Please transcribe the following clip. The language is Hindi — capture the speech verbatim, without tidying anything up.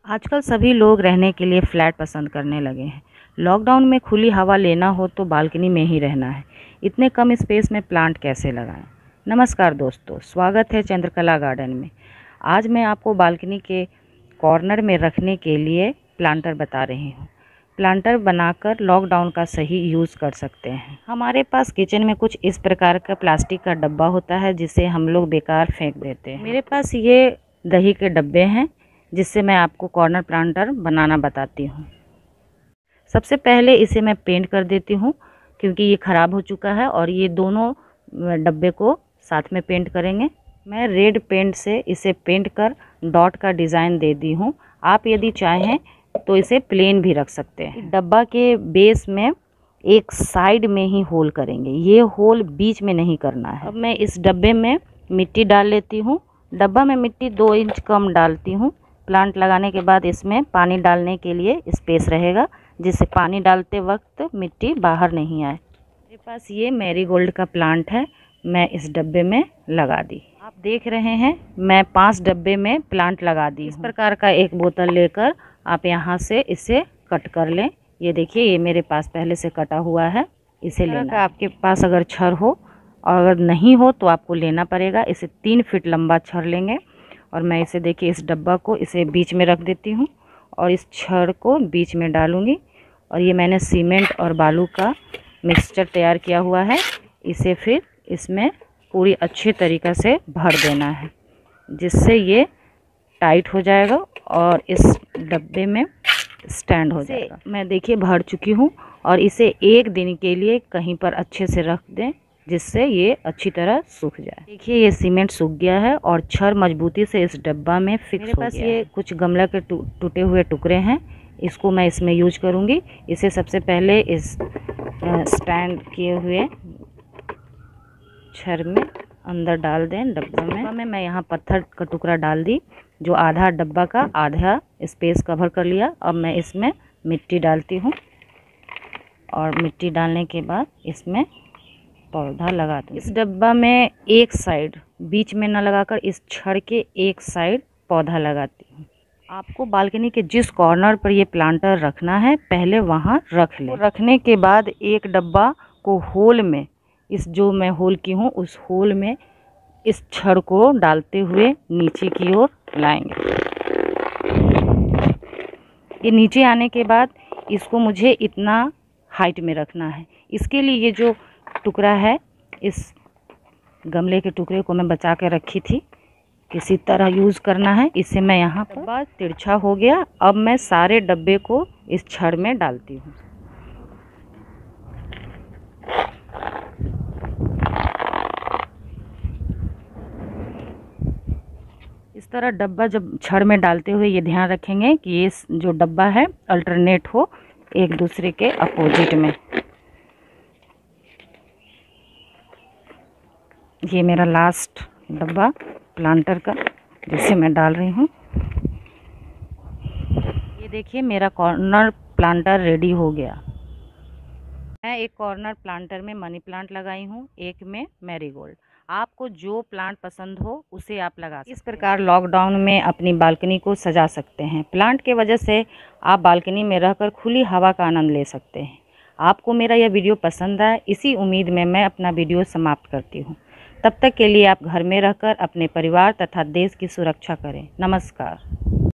आजकल सभी लोग रहने के लिए फ्लैट पसंद करने लगे हैं। लॉकडाउन में खुली हवा लेना हो तो बालकनी में ही रहना है। इतने कम स्पेस में प्लांट कैसे लगाएं? नमस्कार दोस्तों, स्वागत है चंद्रकला गार्डन में। आज मैं आपको बालकनी के कॉर्नर में रखने के लिए प्लांटर बता रही हूँ। प्लांटर बनाकर लॉकडाउन का सही यूज़ कर सकते हैं। हमारे पास किचन में कुछ इस प्रकार का प्लास्टिक का डब्बा होता है जिसे हम लोग बेकार फेंक देते हैं। मेरे पास ये दही के डब्बे हैं जिससे मैं आपको कॉर्नर प्लांटर बनाना बताती हूँ। सबसे पहले इसे मैं पेंट कर देती हूँ क्योंकि ये ख़राब हो चुका है और ये दोनों डब्बे को साथ में पेंट करेंगे। मैं रेड पेंट से इसे पेंट कर डॉट का डिज़ाइन दे दी हूँ। आप यदि चाहें तो इसे प्लेन भी रख सकते हैं। डब्बा के बेस में एक साइड में ही होल करेंगे, ये होल बीच में नहीं करना है। अब मैं इस डब्बे में मिट्टी डाल लेती हूँ। डब्बा में मिट्टी दो इंच कम डालती हूँ। प्लांट लगाने के बाद इसमें पानी डालने के लिए स्पेस रहेगा जिससे पानी डालते वक्त मिट्टी बाहर नहीं आए। मेरे पास ये मैरीगोल्ड का प्लांट है, मैं इस डब्बे में लगा दी। आप देख रहे हैं मैं पांच डब्बे में प्लांट लगा दी। इस प्रकार का एक बोतल लेकर आप यहाँ से इसे कट कर लें। ये देखिए, ये मेरे पास पहले से कटा हुआ है, इसे लेना। आपके पास अगर छड़ हो और अगर नहीं हो तो आपको लेना पड़ेगा। इसे तीन फीट लंबा छड़ लेंगे और मैं इसे देखिए इस डब्बा को इसे बीच में रख देती हूँ और इस छड़ को बीच में डालूँगी। और ये मैंने सीमेंट और बालू का मिक्सचर तैयार किया हुआ है, इसे फिर इसमें पूरी अच्छी तरीक़े से भर देना है जिससे ये टाइट हो जाएगा और इस डब्बे में स्टैंड हो जाएगा। मैं देखिए भर चुकी हूँ और इसे एक दिन के लिए कहीं पर अच्छे से रख दें जिससे ये अच्छी तरह सूख जाए। देखिए ये सीमेंट सूख गया है और छड़ मजबूती से इस डब्बा में फिक्स हो गया। मेरे पास ये कुछ गमला के टूटे हुए टुकड़े हैं, इसको मैं इसमें यूज करूँगी। इसे सबसे पहले इस स्टैंड किए हुए छड़ में अंदर डाल दें। डब्बा में में मैं यहाँ पत्थर का टुकड़ा डाल दी जो आधा डब्बा का आधा स्पेस कवर कर लिया। अब मैं इसमें मिट्टी डालती हूँ और मिट्टी डालने के बाद इसमें पौधा लगा दूँ। इस डब्बा में एक साइड बीच में न लगाकर इस छड़ के एक साइड पौधा लगाती हूँ। आपको बालकनी के जिस कॉर्नर पर ये प्लांटर रखना है पहले वहाँ रख लें। रखने के बाद एक डब्बा को होल में, इस जो मैं होल की हूँ उस होल में इस छड़ को डालते हुए नीचे की ओर लाएंगे। ये नीचे आने के बाद इसको मुझे इतना हाइट में रखना है। इसके लिए ये जो टुकड़ा है, इस गमले के टुकड़े को मैं बचा के रखी थी, किसी तरह यूज़ करना है। इसे मैं यहाँ पर तिरछा हो गया। अब मैं सारे डब्बे को इस छड़ में डालती हूँ। इस तरह डब्बा जब छड़ में डालते हुए ये ध्यान रखेंगे कि ये जो डब्बा है अल्टरनेट हो एक दूसरे के अपोजिट में। ये मेरा लास्ट डब्बा प्लांटर का जिसे मैं डाल रही हूँ। ये देखिए मेरा कॉर्नर प्लांटर रेडी हो गया। मैं एक कॉर्नर प्लांटर में मनी प्लांट लगाई हूँ, एक में मैरीगोल्ड। आपको जो प्लांट पसंद हो उसे आप लगा सकते हैं। इस प्रकार लॉकडाउन में अपनी बालकनी को सजा सकते हैं। प्लांट के वजह से आप बालकनी में रहकर खुली हवा का आनंद ले सकते हैं। आपको मेरा यह वीडियो पसंद आए, इसी उम्मीद में मैं अपना वीडियो समाप्त करती हूँ। तब तक के लिए आप घर में रहकर अपने परिवार तथा देश की सुरक्षा करें। नमस्कार।